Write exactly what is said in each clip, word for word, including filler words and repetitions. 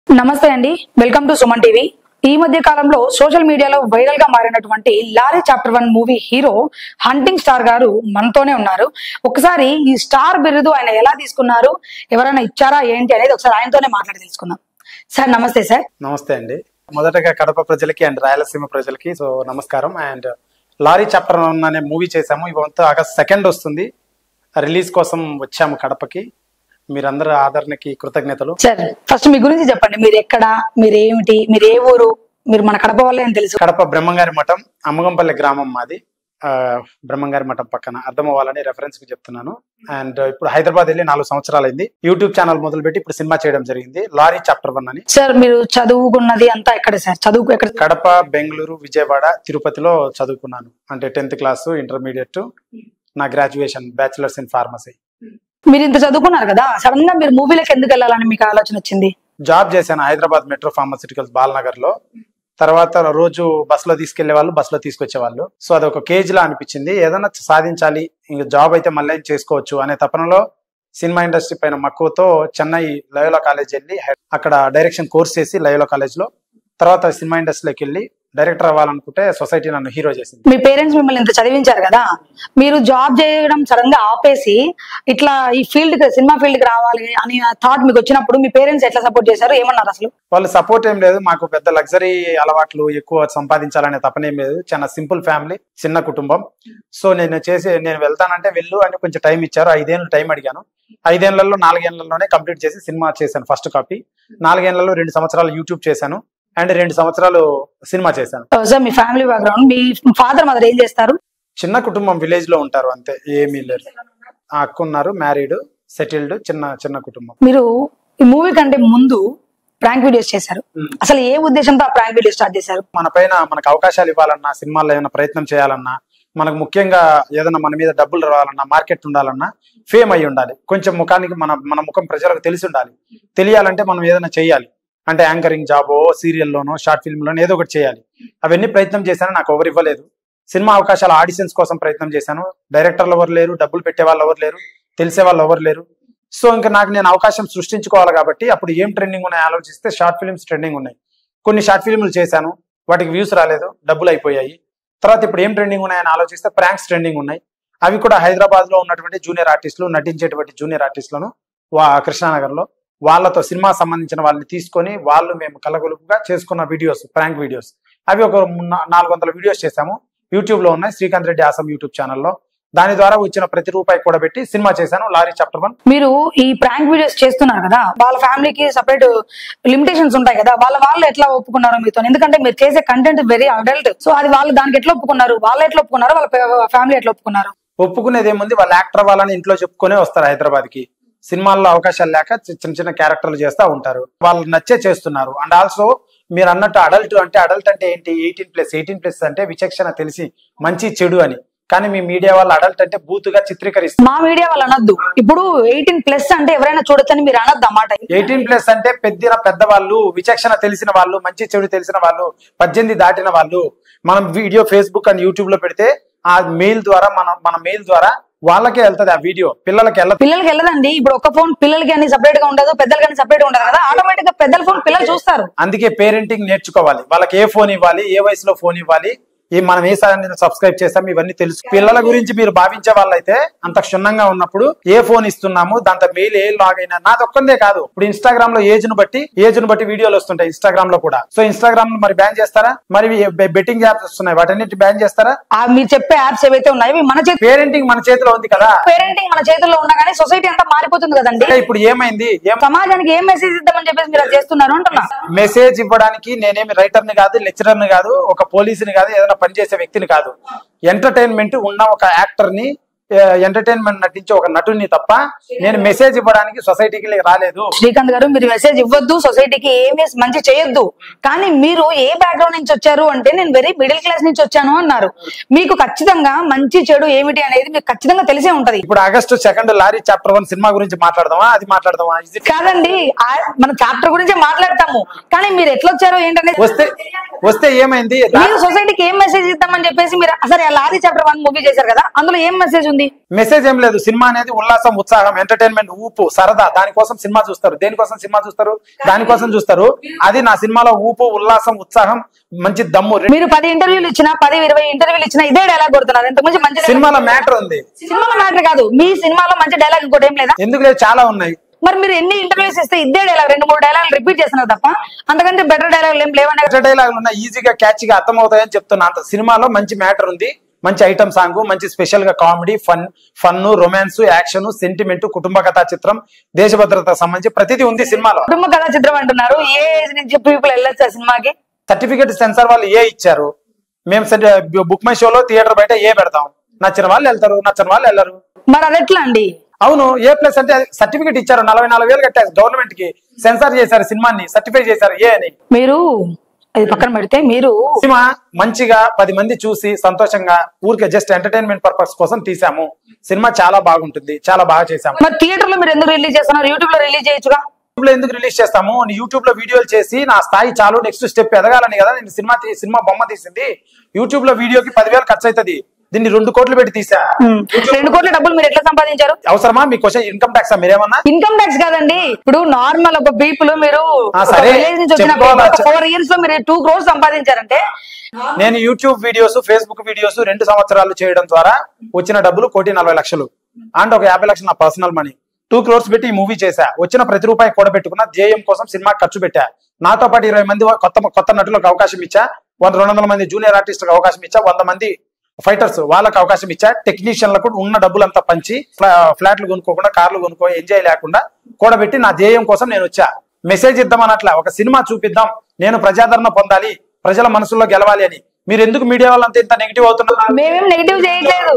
నమస్తే అండి, welcome to Suman TV. ఈ మధ్య కాలంలో సోషల్ మీడియాలో వైరల్ గా మారినటువంటి lorry chapter one movie hero hunting star గారు మనతోనే ఉన్నారు. ఒకసారి ఈ స్టార్ బిరుదు ఆయన ఎలా తీసుకున్నారు, ఎవరైనా ఇచ్చారా ఏంటి అనేది ఒకసారి ఆయనతోనే మాట్లాడి తెలుసుకుందాం. సార్ నమస్తే. సార్ నమస్తే అండి. మొదటగా కడప ప్రజలకి అండ్ రాయలసీమ ప్రజలకి సో నమస్కారం. అండ్ లారీ చాప్టర్ వన్ అనే మూవీ చేసాము. ఇవంతా ఆగస్ట్ సెకండ్ వస్తుంది. రిలీజ్ కోసం వచ్చాము కడపకి. మీరందరూ ఆదరణకి కృతజ్ఞతలు. సార్ ఫస్ట్ మీ గురించి చెప్పండి. మీరు ఎక్కడ, మీరు ఏమిటి, మీరు ఏ ఊరు? మీరు మన కడప వాళ్ళే అని తెలుసు. కడప బ్రహ్మంగారి మఠం, అమ్మగంపల్లి గ్రామం మాది. బ్రహ్మంగారి మఠం పక్కన, అర్థం అవ్వాలని రెఫరెన్స్ కి చెప్తున్నాను. అండ్ ఇప్పుడు హైదరాబాద్ వెళ్ళి నాలుగు సంవత్సరాలు అయింది. యూట్యూబ్ ఛానల్ మొదలు పెట్టి ఇప్పుడు సినిమా చేయడం జరిగింది, లారీ చాప్టర్ వన్ అని. సార్ మీరు చదువుకున్నది అంతా ఎక్కడ సార్? చదువు ఎక్కడ? కడప, బెంగళూరు, విజయవాడ, తిరుపతిలో చదువుకున్నాను. అంటే టెన్త్ క్లాస్, ఇంటర్మీడియట్, నా గ్రాడ్యుయేషన్ బ్యాచులర్స్ ఇన్ ఫార్మసీ. మీరు ఇంత చదువుకున్నారు కదా, సడన్ గా మీరు మూవీలకు ఎందుకు వెళ్ళాలని మీకు ఆలోచన వచ్చింది? జాబ్ చేశాను హైదరాబాద్ మెట్రో ఫార్మాసిటికల్స్ బాలనగర్ లో. తర్వాత రోజు బస్ లో తీసుకెళ్లే వాళ్ళు, బస్ లో తీసుకొచ్చేవాళ్ళు. సో అది ఒక కేజ్ లా అనిపించింది. ఏదైనా సాధించాలి, ఇంకా జాబ్ అయితే మళ్ళీ చేసుకోవచ్చు అనే తపనలో సినిమా ఇండస్ట్రీ పైన మక్కువతో చెన్నై లయోలా కాలేజ్ వెళ్ళి అక్కడ డైరెక్షన్ కోర్స్ చేసి లయోలా కాలేజ్ లో, తర్వాత సినిమా ఇండస్ట్రీలోకి వెళ్ళి డైరెక్టర్ అవ్వాలనుకుంటే సొసైటీ నన్ను హీరో చేసింది. మీ పేరెంట్స్ మిమ్మల్ని ఇంత చదివించారు కదా, మీరు జాబ్ చేయడం సడన్ గా ఆపేసి ఇట్లా ఈ ఫీల్డ్ కి, సినిమా ఫీల్డ్ కి రావాలి అని థాట్ మీకు వచ్చినప్పుడు మీ పేరెంట్స్ ఎట్లా సపోర్ట్ చేశారు, ఏమన్నారు అసలు? వాళ్ళు సపోర్ట్ ఏం లేదు. మాకు పెద్ద లగ్జరీ అలవాట్లు, ఎక్కువ సంపాదించాలనే తపనేం లేదు. చాలా సింపుల్ ఫ్యామిలీ, చిన్న కుటుంబం. సో నేను చేసి నేను వెళ్తానంటే వెళ్ళు అని కొంచెం టైం ఇచ్చారు. ఐదేళ్ళు టైం అడిగాను. ఐదేళ్లలో నాలుగేళ్లలోనే కంప్లీట్ చేసి సినిమా చేశాను ఫస్ట్ కాపీ. నాలుగేళ్లలో రెండు సంవత్సరాలు యూట్యూబ్ చేశాను అండ్ రెండు సంవత్సరాలు సినిమా చేశాను. సార్ మీ ఫ్యామిలీ బ్యాక్గ్రౌండ్, మీ ఫాదర్ మదర్ ఏం చేస్తారు? చిన్న కుటుంబం, విలేజ్ లో ఉంటారు అంతే, ఏమీ లేదు. ఆ అక్క ఉన్నారు, మ్యారీడ్, సెటిల్డ్, చిన్న చిన్న కుటుంబం. మీరు ఈ మూవీ కంటే ముందు ప్రాంక్ వీడియోస్ చేశారు. అసలు ఏ ఉద్దేశంతో ఆ ప్రాంక్ వీడియో స్టార్ట్ చేశారు? మన పైన మనకు అవకాశాలు ఇవ్వాలన్నా, సినిమాల్లో ఏమైనా ప్రయత్నం చేయాలన్నా, మనకు ముఖ్యంగా ఏదైనా మన మీద డబ్బులు రావాలన్నా, మార్కెట్ ఉండాలన్నా, ఫేమ్ అయి ఉండాలి. కొంచెం ముఖానికి మన మన ముఖం ప్రజలకు తెలిసి ఉండాలి. తెలియాలంటే మనం ఏదైనా చేయాలి. అంటే యాంకరింగ్ జాబో, సీరియల్లోనో, షార్ట్ ఫిల్మ్ లోనో ఏదో ఒకటి చేయాలి. అవన్నీ ప్రయత్నం చేశాను, నాకు ఎవరు ఇవ్వలేదు. సినిమా అవకాశాల ఆడిషన్స్ కోసం ప్రయత్నం చేశాను. డైరెక్టర్లు ఎవరు లేరు, డబ్బులు పెట్టే వాళ్ళు ఎవరు లేరు, తెలిసే వాళ్ళు ఎవరు లేరు. సో ఇంకా నాకు నేను అవకాశం సృష్టించుకోవాలి కాబట్టి అప్పుడు ఏం ట్రెండింగ్ ఉన్నాయి ఆలోచిస్తే షార్ట్ ఫిల్మ్స్ ట్రెండింగ్ ఉన్నాయి. కొన్ని షార్ట్ ఫిల్మ్లు చేశాను, వాటికి వ్యూస్ రాలేదు, డబ్బులు అయిపోయాయి. తర్వాత ఇప్పుడు ఏం ట్రెండింగ్ ఉన్నాయని ఆలోచిస్తే ప్రాంక్స్ ట్రెండింగ్ ఉన్నాయి. అవి కూడా హైదరాబాద్ లో ఉన్నటువంటి జూనియర్ ఆర్టిస్టులు, నటించేటువంటి జూనియర్ ఆర్టిస్టులను వా కృష్ణానగర్ లో వాళ్ళతో సినిమా సంబంధించిన వాళ్ళని తీసుకొని వాళ్ళు మేము కలగలుపుగా చేసుకున్న వీడియోస్, ప్రాంక్ వీడియోస్. అవి ఒక నాలుగు వందల వీడియోస్ చేశాము. యూట్యూబ్ లో ఉన్నాయి, శ్రీకాంత్ రెడ్డి ఆసం యూట్యూబ్ ఛానల్లో. దాని ద్వారా వచ్చిన ప్రతి రూపాయి కూడా పెట్టి సినిమా చేశాను, లారీ చాప్టర్ వన్. మీరు ఈ ప్రాంక్ వీడియోస్ చేస్తున్నారు కదా, వాళ్ళ ఫ్యామిలీకి సపరేట్ లిమిటేషన్స్ ఉంటాయి కదా, వాళ్ళ వాళ్ళు ఎట్లా ఒప్పుకున్నారు మీతో? ఎందుకంటే మీరు చేసే కంటెంట్ వెరీ అడల్ట్. సో అది వాళ్ళు దానికి ఎట్లా ఒప్పుకున్నారు, వాళ్ళు ఎట్లా ఒప్పుకున్నారు, వాళ్ళ ఫ్యామిలీ ఎట్లా ఒప్పుకున్నారు? ఒప్పుకునేది ఏముంది, వాళ్ళ యాక్టర్ వాళ్ళని ఇంట్లో చెప్పుకునే వస్తారు హైదరాబాద్ కి. సినిమాల్లో అవకాశాలు లేక చిన్న చిన్న క్యారెక్టర్లు చేస్తూ ఉంటారు. వాళ్ళు నచ్చే చేస్తున్నారు. అండ్ ఆల్సో మీరు అన్నట్టు అడల్ట్ అంటే, అడల్ట్ అంటే ఏంటి? Eighteen plus. ఎయిటీన్ ప్లస్ అంటే విచక్షణ తెలిసి మంచి చెడు అని. కానీ మీ మీడియా వాళ్ళు అడల్ట్ అంటే బూతుగా చిత్రీకరిస్తారు. మా మీడియా వాళ్ళు అనొద్దు. ఇప్పుడు ఎయిటీన్ ప్లస్ అంటే ఎవరైనా చూడొచ్చని మీరు అనొద్దు అన్నమాట. ఎయిటీన్ ప్లస్ అంటే పెద్ద పెద్దవాళ్ళు, విచక్షణ తెలిసిన వాళ్ళు, మంచి చెడు తెలిసిన వాళ్ళు, పద్దెనిమిది దాటిన వాళ్ళు. మనం వీడియో ఫేస్బుక్ అండ్ యూట్యూబ్ లో పెడితే ఆ మెయిల్ ద్వారా, మన మన మెయిల్ ద్వారా వాళ్ళకే వెళ్తుంది ఆ వీడియో, పిల్లలకి వెళ్ళదు. పిల్లలకి వెళ్ళదండి. ఇప్పుడు ఒక ఫోన్ పిల్లలకి అని సపరేట్ గా ఉండదు, పెద్దలకి అని సపరేట్ గా ఉండదు కదా. ఆటోమేటిక్ గా పెద్దల ఫోన్ పిల్లలు చూస్తారు. అందుకే పేరెంటింగ్ నేర్చుకోవాలి. వాళ్ళకి ఏ ఫోన్ ఇవ్వాలి, ఏ వయసులో ఫోన్ ఇవ్వాలి, ఈ మనం ఏ సార్ సబ్స్క్రైబ్ చేస్తాం, ఇవన్నీ తెలుసు. పిల్లల గురించి మీరు భావించే వాళ్ళైతే అంత క్షుణ్ణంగా ఉన్నప్పుడు ఏ ఫోన్ ఇస్తున్నాము, దాంతో మెయిల్ ఏ లాగ్ అయినా, నాది ఒక్కందే కాదు. ఇప్పుడు ఇన్స్టాగ్రామ్ లో ఏజ్ ను బట్టి ఏజ్ ను బట్టి వీడియోలు వస్తుంటాయి ఇన్స్టాగ్రామ్ లో కూడా. సో ఇన్స్టాగ్రామ్ మరి బ్యాన్ చేస్తారా? మరి బెట్టింగ్ యాప్స్ వస్తున్నాయి, వాటన్నిటి బ్యాన్ చేస్తారా? మీరు చెప్పే యాప్స్ ఏవైతే ఉన్నాయో మన చేతి, పేరెంటింగ్ మన చేతిలో ఉంది కదా. పేరెంటింగ్ మన చేతిలో ఉన్నా కానీ సొసైటీ అంతా మారిపోతుంది కదండి. ఇప్పుడు ఏమైంది, సమాజానికి ఏం మెసేజ్ ఇద్దామని చెప్పేసి మీరు చేస్తున్నారు అంటున్నా. మెసేజ్ ఇవ్వడానికి నేనేమి రైటర్ ని కాదు, లెక్చరర్ ని కాదు, ఒక పోలీసుని కాదు, ఏదైనా పనిచేసే వ్యక్తిని కాదు. ఎంటర్టైన్మెంట్ ఉన్న ఒక యాక్టర్ ని, ఎంటర్టైన్మెంట్ నటించే ఒక నటుని తప్ప నేను మెసేజ్ ఇవ్వడానికి సొసైటీకి రాలేదు. శ్రీకాంత్ గారు, మీరు మెసేజ్ ఇవ్వద్దు, సొసైటీకి ఏమీ మంచి చేయొద్దు. కానీ మీరు ఏ బ్యాక్గ్రౌండ్ నుంచి వచ్చారు అంటే, నేను వెరీ మిడిల్ క్లాస్ నుంచి వచ్చాను అన్నారు. మీకు ఖచ్చితంగా మంచి చెడు ఏమిటి అనేది మీకు ఖచ్చితంగా తెలిసే ఉంటది. ఇప్పుడు August second lorry chapter one cinema గురించి మాట్లాడదామా, అది మాట్లాడదామా? కాదండి, మన చాప్టర్ గురించే మాట్లాడతాము. కానీ మీరు ఎట్లా వచ్చారో ఏంటనేది వస్తే వస్తే ఏమైంది, మీరు సొసైటీకి ఏం మెసేజ్ ఇద్దామని చెప్పేసి మీరు అసలు లారీ చాప్టర్ వన్ మూవీ చేశారు కదా, అందులో ఏం మెసేజ్ ఉంది? ఏంటి? మెసేజ్ ఏం లేదు. సినిమా అనేది ఉల్లాసం, ఉత్సాహం, ఎంటర్టైన్మెంట్, ఊపు, సరదా. దానికోసం సినిమా చూస్తారు. దేనికోసం సినిమా చూస్తారు? దానికోసం చూస్తారు. అది నా సినిమాలో ఊపు, ఉల్లాసం, ఉత్సాహం, మంచి దమ్ము. మీరు పది ఇంటర్వ్యూలు ఇచ్చినా, పది ఇరవై ఇంటర్వ్యూలు ఇచ్చినా ఇదే డైలాగ్ కొడుతున్నారు. ఇంత మంచి మంచి సినిమాలో మ్యాటర్ ఉంది. సినిమాలో మ్యాటర్ కాదు, మీ సినిమాలో మంచి డైలాగ్ ఇంకోటి ఏం లేదా? ఎందుకు లేదు, చాలా ఉన్నాయి. మరి మీరు ఎన్ని ఇంటర్వ్యూస్ ఇస్తే ఇదే డైలాగ్ రెండు మూడు డైలాగ్ రిపీట్ చేస్తున్నారు తప్ప అంతకంటే బెటర్ డైలాగ్ ఏం లేవనే. బెటర్ డైలాగులు ఉన్నాయి, ఈజీగా క్యాచ్ గా అర్థం అవుతాయని చెప్తున్నా. అంత సినిమాలో మంచి మ్యాటర్ ఉంది, మంచి ఐటమ్ సాంగ్, మంచి స్పెషల్ గా comedy, fun fun romance, action, sentiment, కుటుంబ కథా చిత్రం, దేశ భద్రతకు సంబంధించి ప్రతిదీ ఉంది సినిమాలో. కుటుంబ కథా చిత్రం అంటున్నారు. ఏ ఏజ్ నుంచి పీపుల్ వెళ్ళొచ్చు ఆ సినిమాకి? సర్టిఫికేట్ సెన్సార్ వాళ్ళు ఏ ఇచ్చారు. మేము బుక్ మై షోలో థియేటర్ బయట ఏ పెడతాం. నచ్చిన వాళ్ళు వెళ్తారు, నచ్చిన వాళ్ళు వెళ్ళరు. మరి అది ఎట్లా అండి? అవును, ఏ ప్లస్ అంటే సర్టిఫికేట్ ఇచ్చారు. నలభై నాలుగు వేలు కట్టారు గవర్నమెంట్ కి. సెన్సార్ చేశారు సినిమాని, సర్టిఫై చేశారు ఏ అని. మీరు అది పక్కన పెడితే మీరు సినిమా మంచిగా పది మంది చూసి సంతోషంగా ఊరికే జస్ట్ ఎంటర్టైన్మెంట్ పర్పస్ కోసం తీసాము. సినిమా చాలా బాగుంటుంది, చాలా బాగా చేసాము. మరి థియేటర్ లో మీరు ఎందుకు రిలీజ్ చేస్తున్నారు? యూట్యూబ్ లో రిలీజ్ చేయొచ్చుగా. యూట్యూబ్ లో ఎందుకు రిలీజ్ చేస్తాము? యూట్యూబ్ లో వీడియోలు చేసి నా స్థాయి చాలు, నెక్స్ట్ స్టెప్ ఎదగాలని కదా నేను సినిమా సినిమా బొమ్మ తీసింది. యూట్యూబ్ లో వీడియోకి పదివేలు ఖర్చు అవుతుంది. దీన్ని రెండు కోట్లు పెట్టి తీసా. రెండు కోట్ల డబ్బులు మీరు ఎట్లా సంపాదించారు? అవసరమా మీ క్వశ్చన్? ఇన్కమ్ ట్యాక్స్ మీరేమన్నా? ఇన్కమ్ ట్యాక్స్ కాదండి. ఇప్పుడు నార్మల్ ఒక పీపుల్ మీరు సరే విలేజ్ నుంచి వచ్చిన ఫోర్ ఇయర్స్ లో మీరు టూ క్రోర్స్ సంపాదించారంటే. నేను యూట్యూబ్ వీడియోస్, ఫేస్బుక్ వీడియోస్ రెండు సంవత్సరాలు చేయడం ద్వారా వచ్చిన డబ్బులు కోటి నలభై లక్షలు అండ్ ఒక యాభై లక్షలు నా పర్సనల్ మనీ. టూ క్రోర్స్ పెట్టి ఈ మూవీ చేశా. వచ్చిన ప్రతి రూపాయి కూడబెట్టుకున్న జేఎం కోసం సినిమా ఖర్చు పెట్టా. నాతో పాటు ఇరవై మంది కొత్త కొత్త నటులకు అవకాశం ఇచ్చా. వంద రెండు వందల మంది జూనియర్ ఆర్టిస్టులకు అవకాశం ఇచ్చా. వంద మంది ఫైటర్స్ వాళ్ళకి అవకాశం ఇచ్చా. టెక్నీషియన్లకు ఉన్న డబ్బులంతా పంచి ఫ్లాట్లు కొనుక్కోకుండా, కార్లు కొనుక్కో, ఎంజాయ్ లేకుండా కూడబెట్టి నా ధ్యేయం కోసం నేను వచ్చా. మెసేజ్ ఇద్దామన్నట్లా, ఒక సినిమా చూపిద్దాం, నేను ప్రజాదరణ పొందాలి, ప్రజల మనసుల్లో గెలవాలి అని. మీరు ఎందుకు మీడియా వాళ్ళంతా ఇంత నెగిటివ్ అవుతున్నారు? మేమేం నెగిటివ్ చేయట్లేదు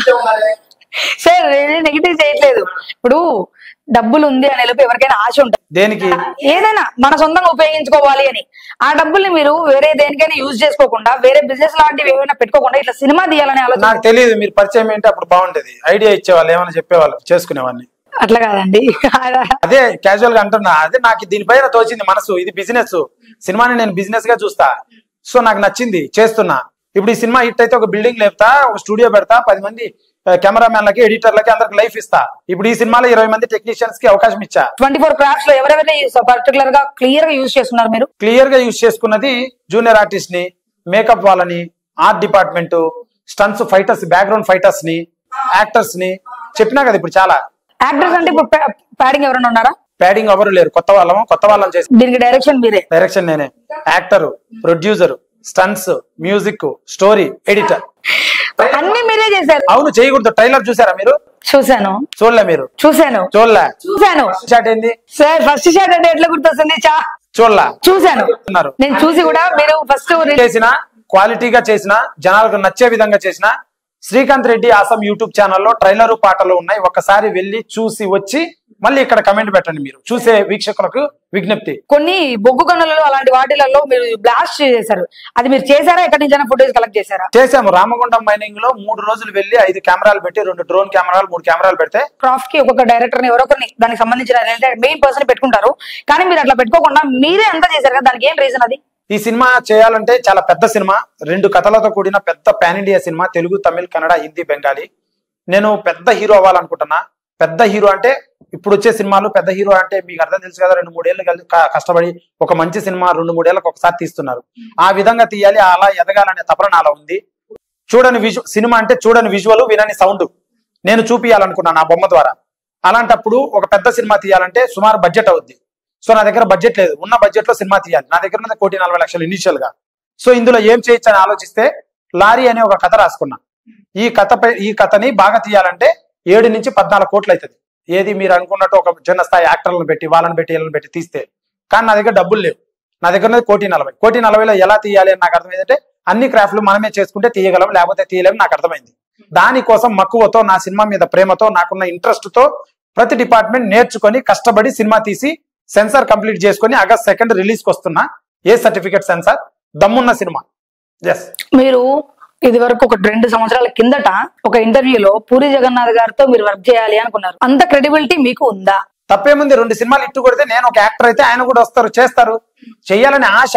సార్, నెగిటివ్ చేయట్లేదు. ఇప్పుడు డబ్బులు ఉంది అనే లోపు ఎవరికైనా ఆశ ఉంటుంది. దేనికి? ఏదైనా మన సొంతంగా ఉపయోగించుకోవాలి అని. ఆ డబ్బుల్ని మీరు వేరే దేనికైనా యూజ్ చేసుకోకుండా, వేరే బిజినెస్ లాంటివి ఏమైనా పెట్టుకోకుండా ఇట్లా సినిమా తీయాలని ఆలోచన. నాకు తెలియదు, మీరు పరిచయం ఏంటి అప్పుడు బాగుంటది. ఐడియా ఇచ్చేవాళ్ళు, ఏమైనా చెప్పేవాళ్ళు, చేసుకునేవాడిని. అట్లా కాదండి, అదే క్యాజువల్ గా అంటున్నా. అదే నాకు దీనిపైన తోచింది మనసు. ఇది బిజినెస్, సినిమాని నేను బిజినెస్ గా చూస్తా. సో నాకు నచ్చింది, చేస్తున్నా. ఇప్పుడు ఈ సినిమా హిట్ అయితే ఒక బిల్డింగ్ లేపుతా, ఒక స్టూడియో పెడతా, పది మంది కెమెరామెన్లకి, ఎడిటర్లకి, అందరికి లైఫ్ ఇస్తా. ఇప్పుడు ఈ సినిమాలో ఇరవై మంది టెక్నీషియన్స్ కి అవకాశం ఇచ్చా. ట్వంటీ ఫోర్ క్రాఫ్ట్స్ లో ఎవరెవరిని పర్టికులర్ గా క్లియర్ గా యూజ్ చేస్తున్నారు మీరు? క్లియర్ గా యూజ్ చేసుకున్నది జూనియర్ ఆర్టిస్ట్ ని, మేకప్ వాళ్ళని, art department, stunts fighters, background fighters ని, యాక్టర్స్ ని చెప్పినా కదా. ఇప్పుడు చాలా యాక్టర్స్ అంటే ఇప్పుడు ప్యాడింగ్ ఎవరైనా ఉన్నారా? ప్యాడింగ్ ఎవరు లేరు, కొత్త వాళ్ళం కొత్త వాళ్ళని చేసి. దీనికి డైరెక్షన్ మీరే? డైరెక్షన్ నేనే. Actor, producer, stunts, music, story, editor అన్ని మీరే చేశారు. అవును, చేయకూడదు. ట్రైలర్ చూసారా మీరు? చూసాను. చూడలే మీరు? చూసాను. చూడలే? చూసాను. షాట్ ఏంది సార్? ఫస్ట్ షాట్ అంటే ఎట్లా గుర్తొస్తుంది? చా చూడలా? చూసాను. నేను చూసి కూడా మీరు ఫస్ట్ చేసిన క్వాలిటీగా చేసిన, జనాలకు నచ్చే విధంగా చేసిన శ్రీకాంత్ రెడ్డి ఆసం యూట్యూబ్ ఛానల్లో ట్రైలర్ పాటలు ఉన్నాయి. ఒక్కసారి వెళ్ళి చూసి వచ్చి మళ్ళీ ఇక్కడ కమెంట్ పెట్టండి. మీరు చూసే వీక్షకులకు విజ్ఞప్తి. కొన్ని బొగ్గు గనులలో అలాంటి వాటిలలో మీరు బ్లాస్ట్ చేశారు. అది మీరు చేశారా? ఎక్కడి నుంచి ఫుటేజ్ కలెక్ట్ చేశారా? చేసాము. రామగుండం మైనింగ్ లో మూడు రోజులు వెళ్ళి ఐదు కెమెరాలు పెట్టి, రెండు డ్రోన్ కెమెరాలు, మూడు కెమెరాలు పెడితే. క్రాఫ్ట్ కి ఒక్కొక్క డైరెక్టర్ ని, ఎవరొకరిని దానికి సంబంధించిన మెయిన్ పర్సన్ పెట్టుకుంటారు. కానీ మీరు అట్లా పెట్టుకోకుండా మీరే అంతా చేశారు కదా, దానికి ఏం రీజన్? అది ఈ సినిమా చేయాలంటే చాలా పెద్ద సినిమా, రెండు కథలతో కూడిన పెద్ద pan India cinema. Telugu, Tamil, Kannada, Hindi, Bengali. నేను పెద్ద హీరో అవ్వాలనుకుంటున్నా. పెద్ద హీరో అంటే ఇప్పుడు వచ్చే సినిమాలు పెద్ద హీరో అంటే మీకు అర్థం తెలుసు కదా, రెండు మూడేళ్లు కష్టపడి ఒక మంచి సినిమా రెండు మూడేళ్లకు ఒకసారి తీస్తున్నారు. ఆ విధంగా తీయాలి, అలా ఎదగాలనే తపన నాలో ఉంది. చూడని విజు సినిమా అంటే చూడని విజువల్, వినని సౌండ్ నేను చూపించాలనుకున్నాను ఆ బొమ్మ ద్వారా. అలాంటప్పుడు ఒక పెద్ద సినిమా తీయాలంటే సుమారు బడ్జెట్ అవుద్ది. సో నా దగ్గర బడ్జెట్ లేదు. ఉన్న బడ్జెట్ లో సినిమా తీయాలి. నా దగ్గర ఉన్నది కోటి నలభై లక్షలు ఇనిషియల్ గా. సో ఇందులో ఏం చేయొచ్చు అని ఆలోచిస్తే లారీ అనే ఒక కథ రాసుకున్నా. ఈ కథపై ఈ కథని బాగా తీయాలంటే ఏడు నుంచి పద్నాలుగు కోట్లు అవుతుంది. ఏది మీరు అనుకున్నట్టు ఒక చిన్న స్థాయి యాక్టర్లను పెట్టి, వాళ్ళని పెట్టి, వీళ్ళని పెట్టి తీస్తే. కానీ నా దగ్గర డబ్బులు లేవు. నా దగ్గర ఉన్నది కోటి నలభై. కోటి నలభైలో ఎలా తీయాలి అని నాకు అర్థమైందంటే అన్ని క్రాఫ్ట్లు మనమే చేసుకుంటే తీయగలం, లేకపోతే తీయలేము నాకు అర్థమైంది. దానికోసం మక్కువతో, నా సినిమా మీద ప్రేమతో, నాకున్న ఇంట్రెస్ట్ తో ప్రతి డిపార్ట్మెంట్ నేర్చుకొని కష్టపడి సినిమా తీసి సెన్సార్ కంప్లీట్ చేసుకుని ఆగస్ట్ సెకండ్ రిలీజ్ కి వస్తున్నా. ఏ సర్టిఫికేట్ సెన్సార్, దమ్మున్న సినిమా. ఎస్. మీరు ఇది వరకు ఒక రెండు సంవత్సరాల కిందట ఒక ఇంటర్వ్యూలో పూరి జగన్నాథ్ గారితో మీరు వర్క్ చేయాలి అనుకున్నారు. అంత క్రెడిబిలిటీ మీకు ఉందా? తప్పేముంది, రెండు సినిమాలు ఇట్టు కొడితే నేను ఒక యాక్టర్ అయితే ఆయన కూడా వస్తారు, చేస్తారు. చెయ్యాలనే ఆశ.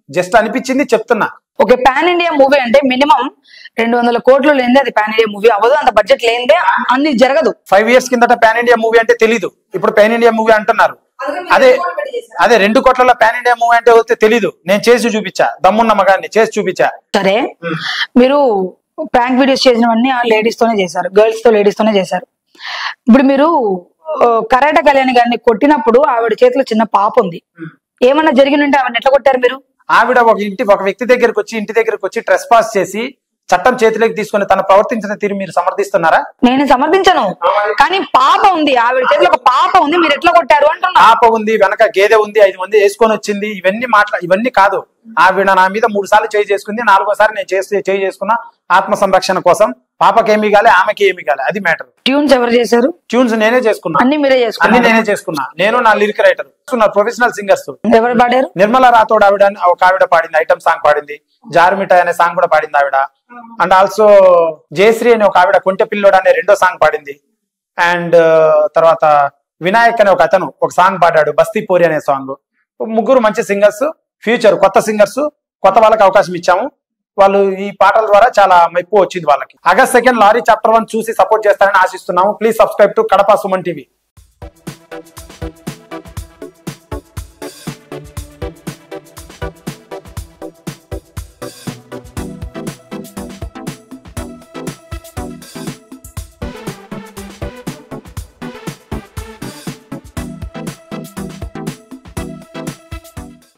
జస్ట్ అనిపించింది చెప్తున్నా. ఓకే, పాన్ ఇండియా మూవీ అంటే మినిమం రెండు వందల కోట్లు లేనిదే అది పాన్ ఇండియా మూవీ అవ్వదు, అంత బడ్జెట్ లేనిదే అన్ని జరగదు. ఫైవ్ ఇయర్స్ కిందట పాన్ ఇండియా మూవీ అంటే తెలీదు, ఇప్పుడు పాన్ ఇండియా మూవీ అంటున్నారు. అదే అదే రెండు కోట్లలో పాన్ ఇండియా మూవీ అంటే వస్తే తెలీదు. నేను చేసి చూపించా, దమ్మున్న మగాన్ని చేసి చూపించా. సరే, మీరు ప్రాంక్ వీడియోస్ చేసినవన్నీ లేడీస్ తోనే చేశారు, గర్ల్స్ తో లేడీస్ తోనే చేశారు. ఇప్పుడు మీరు కరాటే కళ్యాణి గారిని కొట్టినప్పుడు ఆవిడ చేతిలో చిన్న పాప ఉంది, ఏమన్నా జరిగినంటే ఆవిడ ఎట్లా కొట్టారు మీరు? ఆవిడ ఒక ఇంటి ఒక వ్యక్తి దగ్గరకు వచ్చి ఇంటి దగ్గరకు వచ్చి ట్రెస్ పాస్ చేసి చట్టం చేతిలోకి తీసుకుని తను ప్రవర్తించిన తీరు మీరు సమర్థిస్తున్నారా? నేను సమర్థించను, కానీ పాప ఉంది, ఆవిడ చేతిలో ఒక పాప ఉంది, మీరు ఎట్లా కొట్టారు అంటున్నా. పాప ఉంది, వెనక గేదె ఉంది, ఐదు మంది వేసుకొని వచ్చింది, ఇవన్నీ మాట్లా ఇవన్నీ కాదు. ఆవిడ నా మీద మూడు సార్లు చేయి చేసుకుంది, నాలుగోసారి నేను చేసి చేయి చేసుకున్నా ఆత్మ సంరక్షణ కోసం. పాపకి ఏమి కాలే, ఆమెకి ఏమి కాలే, అది మ్యాటర్. ట్యూన్స్ ఎవరు చేశారు? ట్యూన్స్ నేనే చేసుకున్నా, అన్ని మీరే అన్ని చేసుకున్నారు? నేనే చేసుకున్నా. నేను నా లిరిక్ రైటర్, ప్రొఫెషనల్ సింగర్స్. ఎవరు పాడారు? నిర్మలా రాథోడ్ ఆవిడ ఒక ఆవిడ పాడింది, ఐటమ్ సాంగ్ పాడింది. జారుమిఠాయ్ అనే సాంగ్ కూడా పాడింది ఆవిడ. అండ్ ఆల్సో జయశ్రీ అనే ఒక ఆవిడ కొంటె పిల్లోడు అనే రెండో సాంగ్ పాడింది. అండ్ తర్వాత వినాయక్ అనే ఒక అతను ఒక సాంగ్ పాడాడు, బస్తీ పోరి అనే సాంగ్. ముగ్గురు మంచి సింగర్స్, ఫ్యూచర్ కొత్త సింగర్స్, కొత్త వాళ్ళకి అవకాశం ఇచ్చాము. వాళ్ళు ఈ పాటల ద్వారా చాలా మెప్పు వచ్చింది వాళ్ళకి. August second lorry chapter one చూసి సపోర్ట్ చేస్తారని ఆశిస్తున్నాము. Please subscribe to Kadapa Suman TV.